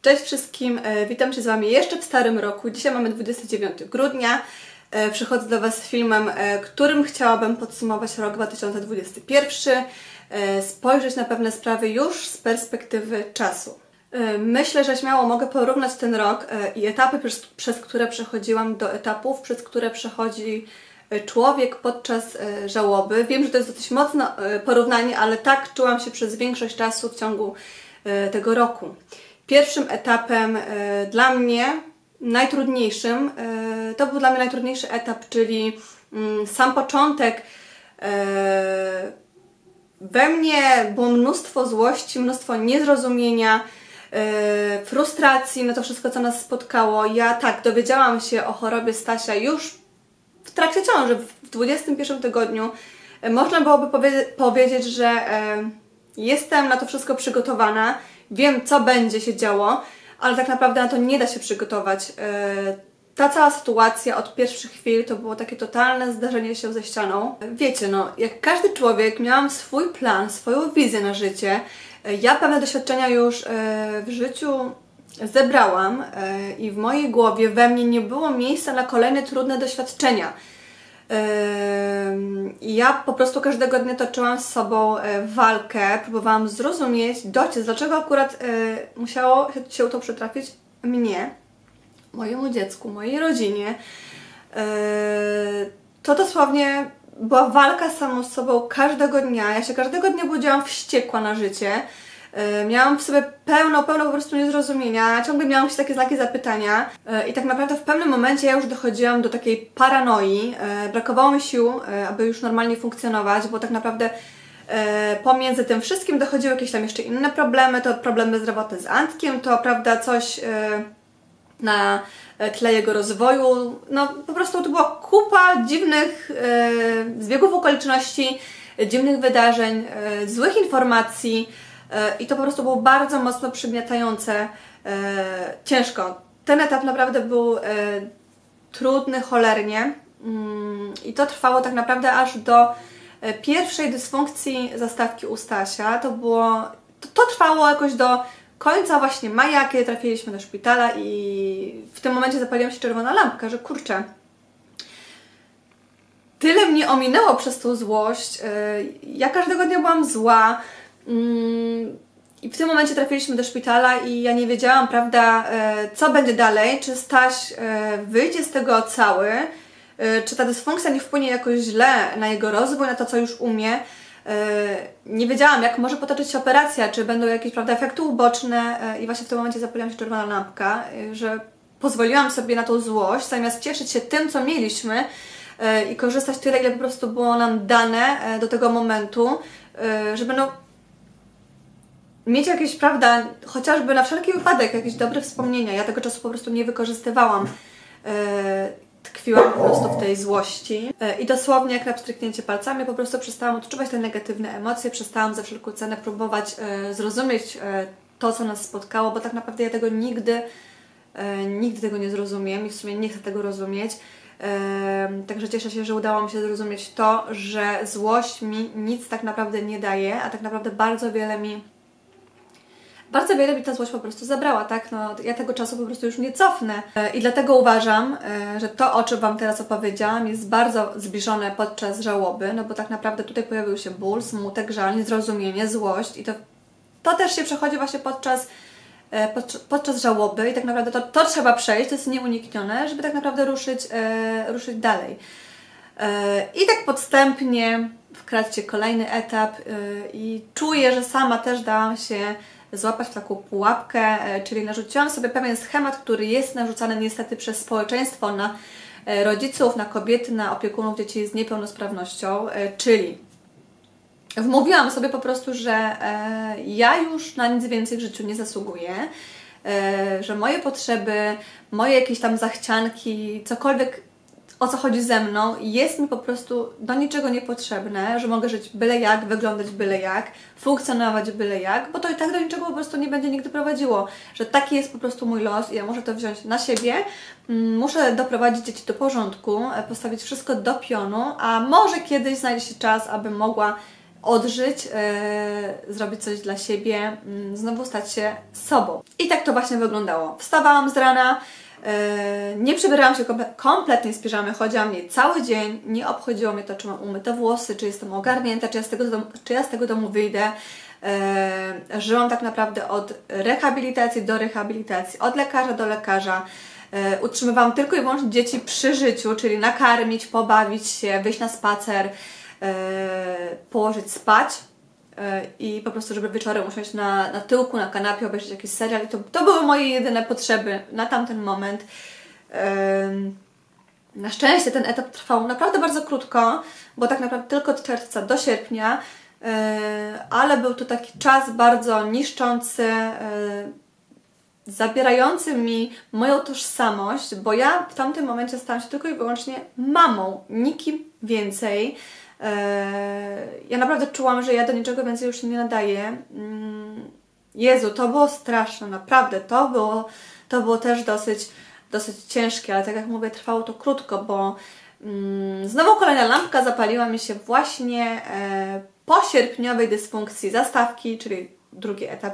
Cześć wszystkim, witam się z Wami jeszcze w starym roku. Dzisiaj mamy 29 grudnia. Przychodzę do Was z filmem, którym chciałabym podsumować rok 2021, spojrzeć na pewne sprawy już z perspektywy czasu. Myślę, że śmiało mogę porównać ten rok i etapy, przez które przechodziłam, do etapów, przez które przechodzi człowiek podczas żałoby. Wiem, że to jest dosyć mocne porównanie, ale tak czułam się przez większość czasu w ciągu tego roku. Pierwszym etapem dla mnie najtrudniejszym, to był dla mnie najtrudniejszy etap, czyli sam początek. We mnie było mnóstwo złości, mnóstwo niezrozumienia, frustracji na to wszystko, co nas spotkało. Ja tak, dowiedziałam się o chorobie Stasia już w trakcie ciąży, w 21 tygodniu. Można byłoby powiedzieć, że jestem na to wszystko przygotowana, wiem, co będzie się działo, ale tak naprawdę na to nie da się przygotować. Ta cała sytuacja od pierwszych chwil to było takie totalne zdarzenie się ze ścianą. Wiecie, no, jak każdy człowiek miałam swój plan, swoją wizję na życie. Ja pewne doświadczenia już w życiu zebrałam i w mojej głowie, we mnie nie było miejsca na kolejne trudne doświadczenia. Ja po prostu każdego dnia toczyłam z sobą walkę, próbowałam zrozumieć, dociec, dlaczego akurat musiało się to przytrafić mnie, mojemu dziecku, mojej rodzinie. To dosłownie była walka z samą sobą każdego dnia. Ja się każdego dnia budziłam wściekła na życie. Miałam w sobie pełno po prostu niezrozumienia, ciągle miałam się takie znaki zapytania i tak naprawdę w pewnym momencie ja już dochodziłam do takiej paranoi, brakowało mi sił, aby już normalnie funkcjonować, bo tak naprawdę pomiędzy tym wszystkim dochodziły jakieś tam jeszcze inne problemy, to problemy zdrowotne z Antkiem, to prawda coś na tle jego rozwoju, no po prostu to była kupa dziwnych zbiegów okoliczności, dziwnych wydarzeń, złych informacji. I to po prostu było bardzo mocno przygniatające, ciężko. Ten etap naprawdę był trudny cholernie i to trwało tak naprawdę aż do pierwszej dysfunkcji zastawki u Stasia. To trwało jakoś do końca właśnie maja, kiedy trafiliśmy do szpitala i w tym momencie zapaliła się czerwona lampka, że kurczę, tyle mnie ominęło przez tą złość, ja każdego dnia byłam zła. I w tym momencie trafiliśmy do szpitala i ja nie wiedziałam, prawda, co będzie dalej, czy Staś wyjdzie z tego cały, czy ta dysfunkcja nie wpłynie jakoś źle na jego rozwój, na to, co już umie. Nie wiedziałam, jak może potoczyć się operacja, czy będą jakieś, prawda, efekty uboczne i właśnie w tym momencie zapaliła się czerwona lampka, że pozwoliłam sobie na tą złość, zamiast cieszyć się tym, co mieliśmy i korzystać tyle, ile po prostu było nam dane do tego momentu, żeby mieć jakieś, prawda, chociażby na wszelki wypadek jakieś dobre wspomnienia. Ja tego czasu po prostu nie wykorzystywałam. Tkwiłam po prostu w tej złości. I dosłownie jak na pstryknięcie palcami po prostu przestałam odczuwać te negatywne emocje, przestałam za wszelką cenę próbować zrozumieć to, co nas spotkało, bo tak naprawdę ja tego nigdy tego nie zrozumiem i w sumie nie chcę tego rozumieć. Także cieszę się, że udało mi się zrozumieć to, że złość mi nic tak naprawdę nie daje, a tak naprawdę bardzo wiele mi ta złość po prostu zabrała, tak? No, ja tego czasu po prostu już nie cofnę. I dlatego uważam, że to, o czym Wam teraz opowiedziałam, jest bardzo zbliżone podczas żałoby, no bo tak naprawdę tutaj pojawił się ból, smutek, żal, niezrozumienie, złość i to też się przechodzi właśnie podczas żałoby i tak naprawdę to trzeba przejść, to jest nieuniknione, żeby tak naprawdę ruszyć dalej. I tak podstępnie wkradł się kolejny etap i czuję, że sama też dałam się złapać w taką pułapkę, czyli narzuciłam sobie pewien schemat, który jest narzucany niestety przez społeczeństwo na rodziców, na kobiety, na opiekunów dzieci z niepełnosprawnością, czyli wmówiłam sobie po prostu, że ja już na nic więcej w życiu nie zasługuję, że moje potrzeby, moje jakieś tam zachcianki, cokolwiek, o co chodzi ze mną, jest mi po prostu do niczego niepotrzebne, że mogę żyć byle jak, wyglądać byle jak, funkcjonować byle jak, bo to i tak do niczego po prostu nie będzie nigdy prowadziło, że taki jest po prostu mój los i ja muszę to wziąć na siebie, muszę doprowadzić dzieci do porządku, postawić wszystko do pionu, a może kiedyś znajdzie się czas, abym mogła odżyć, zrobić coś dla siebie, znowu stać się sobą. I tak to właśnie wyglądało. Wstawałam z rana, nie przebierałam się kompletnie z piżamy, chodziłam jej cały dzień, nie obchodziło mnie to, czy mam umyte włosy, czy jestem ogarnięta, czy ja z tego domu wyjdę. Żyłam tak naprawdę od rehabilitacji do rehabilitacji, od lekarza do lekarza. Utrzymywałam tylko i wyłącznie dzieci przy życiu, czyli nakarmić, pobawić się, wyjść na spacer, położyć spać i po prostu, żeby wieczorem usiąść na tyłku, na kanapie, obejrzeć jakiś serial. I to były moje jedyne potrzeby na tamten moment. Na szczęście ten etap trwał naprawdę bardzo krótko, bo tak naprawdę tylko od czerwca do sierpnia, ale był to taki czas bardzo niszczący, zabierający mi moją tożsamość, bo ja w tamtym momencie stałam się tylko i wyłącznie mamą, nikim więcej. Ja naprawdę czułam, że ja do niczego więcej już się nie nadaję. Jezu, to było straszne, naprawdę, to było też dosyć ciężkie, ale tak jak mówię, trwało to krótko, bo znowu kolejna lampka zapaliła mi się właśnie po sierpniowej dysfunkcji zastawki, czyli drugi etap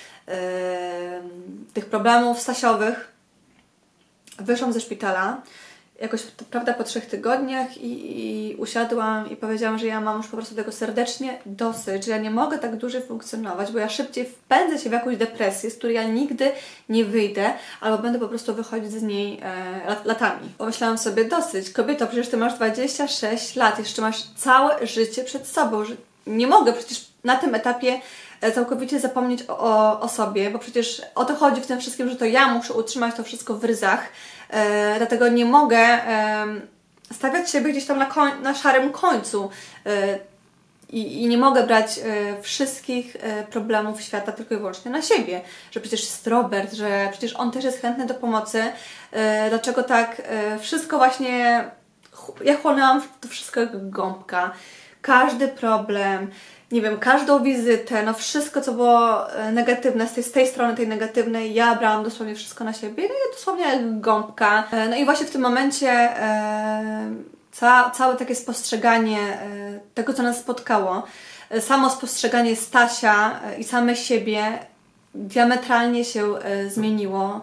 tych problemów stasiowych. Wyszłam ze szpitala jakoś, prawda, po 3 tygodniach i usiadłam i powiedziałam, że ja mam już po prostu tego serdecznie dosyć, że ja nie mogę tak dłużej funkcjonować, bo ja szybciej wpędzę się w jakąś depresję, z której ja nigdy nie wyjdę, albo będę po prostu wychodzić z niej latami. Pomyślałam sobie, dosyć, kobieto, przecież Ty masz 26 lat, jeszcze masz całe życie przed sobą, że nie mogę przecież na tym etapie całkowicie zapomnieć o sobie, bo przecież o to chodzi w tym wszystkim, że to ja muszę utrzymać to wszystko w ryzach, dlatego nie mogę stawiać siebie gdzieś tam na szarym końcu i nie mogę brać wszystkich problemów świata tylko i wyłącznie na siebie, że przecież jest Robert, że przecież on też jest chętny do pomocy, dlaczego tak wszystko właśnie, ja chłonęłam to wszystko jak gąbka, każdy problem, nie wiem, każdą wizytę, no wszystko, co było negatywne, z tej strony, tej negatywnej, ja brałam dosłownie wszystko na siebie, no i dosłownie jak gąbka. No i właśnie w tym momencie całe takie spostrzeganie tego, co nas spotkało, samo spostrzeganie Stasia i same siebie diametralnie się zmieniło.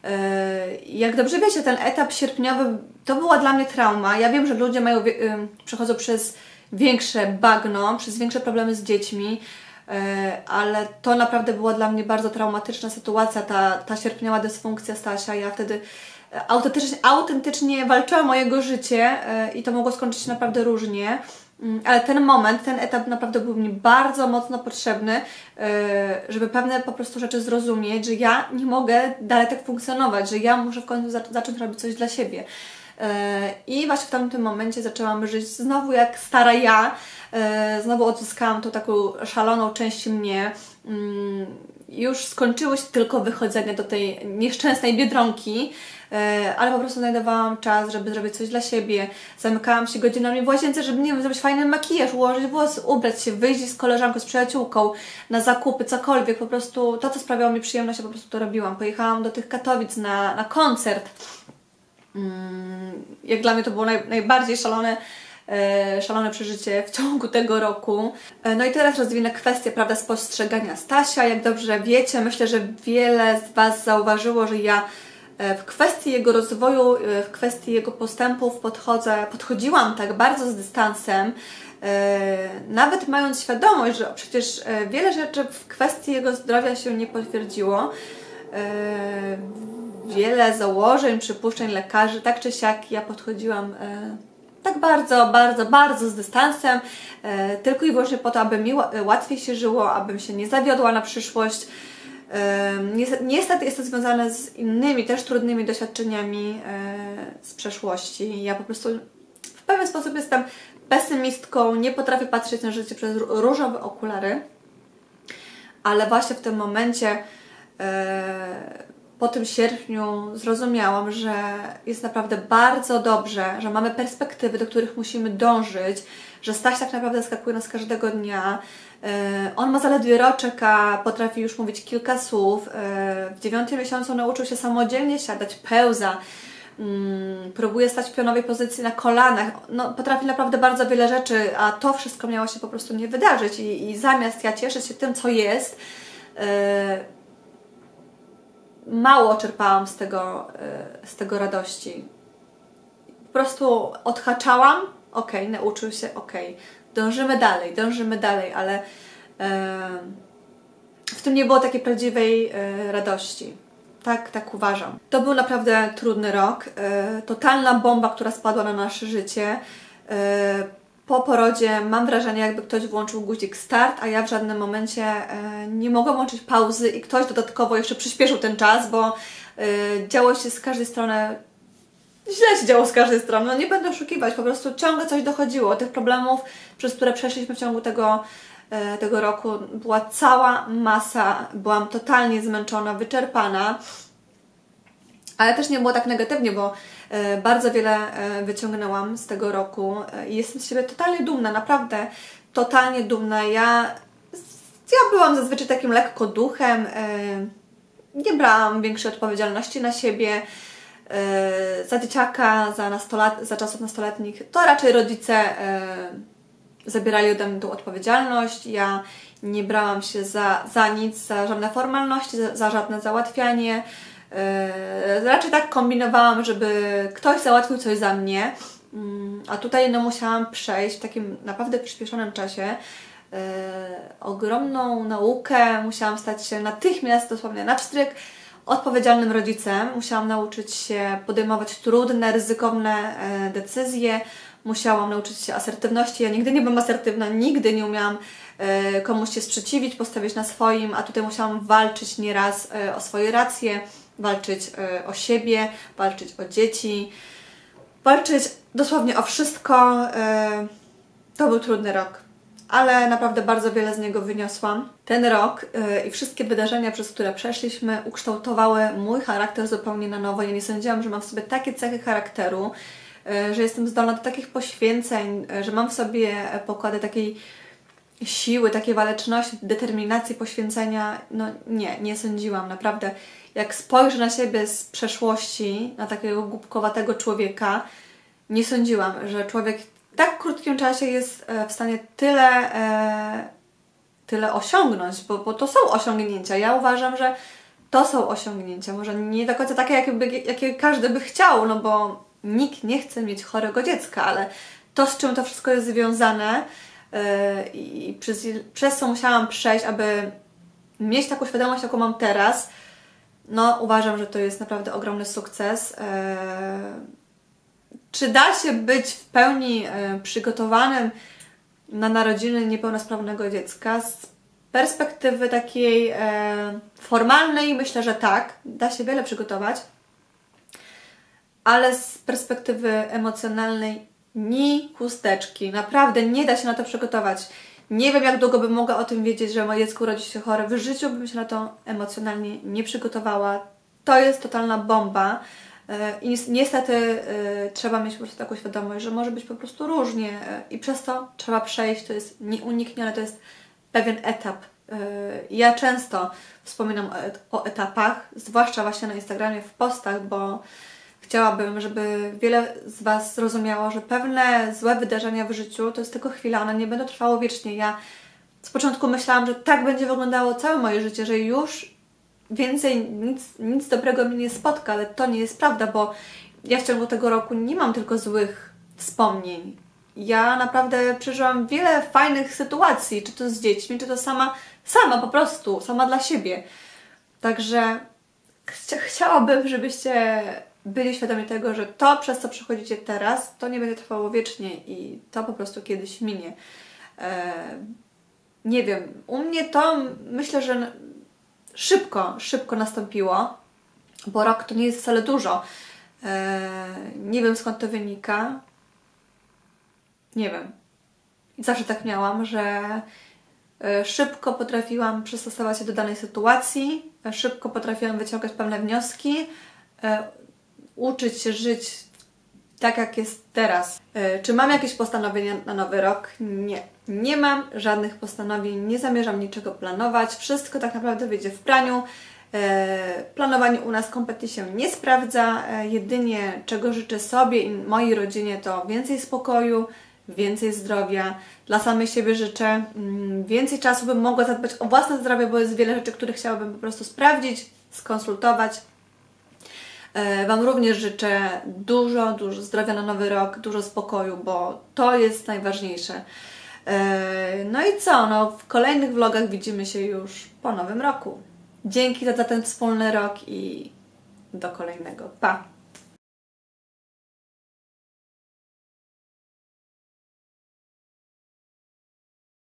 Jak dobrze wiecie, ten etap sierpniowy to była dla mnie trauma. Ja wiem, że ludzie przechodzą przez większe bagno, przez większe problemy z dziećmi, ale to naprawdę była dla mnie bardzo traumatyczna sytuacja, ta sierpniowa dysfunkcja Stasia. Ja wtedy autentycznie walczyłam o jego życie i to mogło skończyć się naprawdę różnie, ale ten etap naprawdę był mi bardzo mocno potrzebny, żeby pewne po prostu rzeczy zrozumieć, że ja nie mogę dalej tak funkcjonować, że ja muszę w końcu zacząć robić coś dla siebie. I właśnie w tamtym momencie zaczęłam żyć znowu jak stara ja, znowu odzyskałam tą taką szaloną część mnie. Już skończyło się tylko wychodzenie do tej nieszczęsnej Biedronki, ale po prostu znajdowałam czas, żeby zrobić coś dla siebie. Zamykałam się godzinami w łazience, żeby, nie wiem, zrobić fajny makijaż, ułożyć włosy, ubrać się, wyjść z koleżanką, z przyjaciółką na zakupy, cokolwiek. Po prostu to, co sprawiało mi przyjemność, ja po prostu to robiłam. Pojechałam do tych Katowic na koncert. Jak dla mnie to było najbardziej szalone przeżycie w ciągu tego roku. No i teraz rozwinę kwestię, prawda, spostrzegania Stasia. Jak dobrze wiecie, myślę, że wiele z Was zauważyło, że ja w kwestii jego rozwoju, w kwestii jego postępów podchodziłam tak bardzo z dystansem, nawet mając świadomość, że przecież wiele rzeczy w kwestii jego zdrowia się nie potwierdziło. Wiele założeń, przypuszczeń lekarzy, tak czy siak ja podchodziłam tak bardzo z dystansem, tylko i wyłącznie po to, aby mi łatwiej się żyło, abym się nie zawiodła na przyszłość. Niestety jest to związane z innymi, też trudnymi doświadczeniami z przeszłości. Ja po prostu w pewien sposób jestem pesymistką, nie potrafię patrzeć na życie przez różowe okulary, ale właśnie w tym momencie po tym sierpniu zrozumiałam, że jest naprawdę bardzo dobrze, że mamy perspektywy, do których musimy dążyć, że Staś tak naprawdę skakuje nas każdego dnia. On ma zaledwie roczek, a potrafi już mówić kilka słów. W 9. miesiącu nauczył się samodzielnie siadać, pełza. próbuje stać w pionowej pozycji na kolanach, no, potrafi naprawdę bardzo wiele rzeczy, a to wszystko miało się po prostu nie wydarzyć i zamiast ja cieszyć się tym, co jest, mało czerpałam z tego radości. Po prostu odhaczałam, okej, nauczył się, okej, dążymy dalej, ale w tym nie było takiej prawdziwej radości. Tak uważam. To był naprawdę trudny rok. Totalna bomba, która spadła na nasze życie. Po porodzie mam wrażenie, jakby ktoś włączył guzik start, a ja w żadnym momencie nie mogłam włączyć pauzy i ktoś dodatkowo jeszcze przyspieszył ten czas, bo działo się z każdej strony, źle się działo z każdej strony, no nie będę oszukiwać, po prostu ciągle coś dochodziło. Tych problemów, przez które przeszliśmy w ciągu tego roku, była cała masa, byłam totalnie zmęczona, wyczerpana, ale też nie było tak negatywnie, bo bardzo wiele wyciągnęłam z tego roku i jestem z siebie totalnie dumna, naprawdę totalnie dumna. Ja byłam zazwyczaj takim lekko duchem, nie brałam większej odpowiedzialności na siebie. Za dzieciaka, za czasów nastoletnich, to raczej rodzice zabierali ode mnie tą odpowiedzialność. Ja nie brałam się za nic, za żadne formalności, za żadne załatwianie. Raczej tak kombinowałam, żeby ktoś załatwił coś za mnie, a tutaj no, musiałam przejść w takim naprawdę przyspieszonym czasie ogromną naukę. Musiałam stać się natychmiast, dosłownie na wstryk, odpowiedzialnym rodzicem. Musiałam nauczyć się podejmować trudne, ryzykowne decyzje. Musiałam nauczyć się asertywności. Ja nigdy nie byłam asertywna, nigdy nie umiałam komuś się sprzeciwić, postawić na swoim, a tutaj musiałam walczyć nieraz o swoje racje, walczyć o siebie, walczyć o dzieci, walczyć dosłownie o wszystko. To był trudny rok, ale naprawdę bardzo wiele z niego wyniosłam. Ten rok i wszystkie wydarzenia, przez które przeszliśmy, ukształtowały mój charakter zupełnie na nowo. Ja nie sądziłam, że mam w sobie takie cechy charakteru, że jestem zdolna do takich poświęceń, że mam w sobie pokłady takiej siły, takiej waleczności, determinacji, poświęcenia. No nie sądziłam, naprawdę. Jak spojrzę na siebie z przeszłości, na takiego głupkowatego człowieka, nie sądziłam, że człowiek w tak krótkim czasie jest w stanie tyle osiągnąć, bo to są osiągnięcia. Ja uważam, że to są osiągnięcia. Może nie do końca takie, jakie każdy by chciał, no bo nikt nie chce mieć chorego dziecka, ale to, z czym to wszystko jest związane i przez co musiałam przejść, aby mieć taką świadomość, jaką mam teraz, no uważam, że to jest naprawdę ogromny sukces. Czy da się być w pełni przygotowanym na narodziny niepełnosprawnego dziecka? Z perspektywy takiej formalnej myślę, że tak, da się wiele przygotować, ale z perspektywy emocjonalnej ni chusteczki. Naprawdę nie da się na to przygotować. Nie wiem, jak długo bym mogła o tym wiedzieć, że moje dziecko urodzi się chore. W życiu bym się na to emocjonalnie nie przygotowała. To jest totalna bomba. I niestety trzeba mieć po prostu taką świadomość, że może być po prostu różnie i przez to trzeba przejść. To jest nieuniknione, to jest pewien etap. Ja często wspominam o etapach, zwłaszcza właśnie na Instagramie, w postach, bo chciałabym, żeby wiele z Was zrozumiało, że pewne złe wydarzenia w życiu to jest tylko chwila, one nie będą trwały wiecznie. Ja z początku myślałam, że tak będzie wyglądało całe moje życie, że już więcej nic dobrego mnie nie spotka, ale to nie jest prawda, bo ja w ciągu tego roku nie mam tylko złych wspomnień. Ja naprawdę przeżyłam wiele fajnych sytuacji, czy to z dziećmi, czy to sama po prostu, sama dla siebie. Także chciałabym, żebyście byli świadomi tego, że to, przez co przechodzicie teraz, to nie będzie trwało wiecznie i to po prostu kiedyś minie. Nie wiem, u mnie to myślę, że szybko nastąpiło, bo rok to nie jest wcale dużo. Nie wiem, skąd to wynika. Nie wiem. I zawsze tak miałam, że szybko potrafiłam przystosować się do danej sytuacji, szybko potrafiłam wyciągać pewne wnioski, uczyć się żyć tak, jak jest teraz. Czy mam jakieś postanowienia na nowy rok? Nie. Nie mam żadnych postanowień, nie zamierzam niczego planować. Wszystko tak naprawdę wyjdzie w praniu. Planowanie u nas kompletnie się nie sprawdza. Jedynie czego życzę sobie i mojej rodzinie to więcej spokoju, więcej zdrowia. Dla samej siebie życzę więcej czasu, bym mogła zadbać o własne zdrowie, bo jest wiele rzeczy, które chciałabym po prostu sprawdzić, skonsultować. Wam również życzę dużo zdrowia na nowy rok, dużo spokoju, bo to jest najważniejsze. No i co? No, w kolejnych vlogach widzimy się już po nowym roku. Dzięki za ten wspólny rok i do kolejnego. Pa!